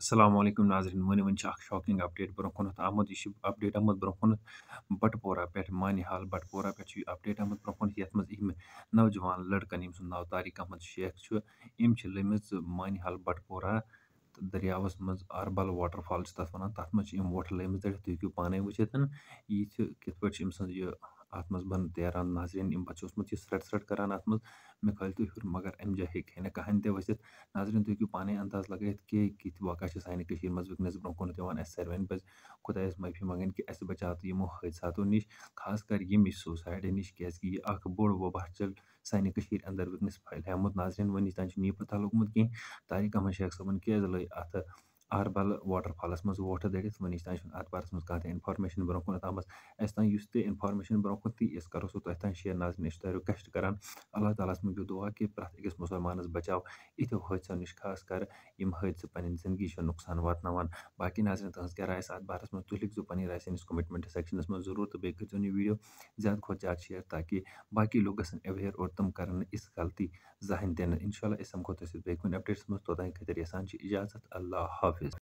अस्सलाम वालेकुम नाज़रीन वन शॉकिंग अपडेट ब्रोह आमद यह अपडेट आमद ब्रोह बटपोरा पे मानिहाल बटपोरा पे अपडेट आमद ब्रोह ये नौजवान लड़कन यम सुंद नाव तारिक अहमद शेख यम लमिज मानिहाल बटपोरा तो दरियावस मज अरबल वाटरफॉल तथ वन तथ मज वोट लमिज तुम हेकू पाने वुचित यह कित पे यह अत मज बन तैरान नाजरीन यम पे ओसमुत यह स्रट स्रट करान अत मज मे खल तो हुर मगर अम जाए हे ना कहान ते वसित नाजरीन तुम हेकू पाने अंदाज लगात कि कित वाक़ा सानि मज वनकस ब्रोह कुन दिवान सारवन पज खुदायस माफी मंगन कि अस बचा तो यमो हादसातों नश खास कर यम सुसाइड नश क्या अख बोड़ वबा चल सानि अंदर वनकस फैलमुत नाजरीन वन तान नी पता लोगमुत कहीं तारिक अहमद शेख सबन क्या लग अत अहरबल वाटरफॉलस मज वोट दड़ित वन तान अत बारस मज कह इन्फॉर्मेशन ब्रोह कुन आम अस तान इन्फॉर्मेशन ब्रोह कुन ती करो सो तुम तान शेयर नाजरीन रिक्वेस्ट करान अल्लाह ताला मुझे दुआ कि प्रत अकिस मुसलमानस बचाव इतो हादसों नश खास कर यम हादसे पन जिंदगी नुकसान वातनावान बाकी नाजरीन तहस क्या राय अत बारस मज तुम लिखो पन राय सैनिस कमेंट सेक्शनस मज जरूर तो बेहद कर वीडियो ज़्यादा खुद ज़्यादा शेयर ताकि बाकी लोग गसन अवेयर और तम कर इस गलती जहन तन इंशाल्लाह इस समखो तुम बेहद कुन अपडेट्स मज तोतान खतर यसान इजाज़त अल्लाह हाफिज।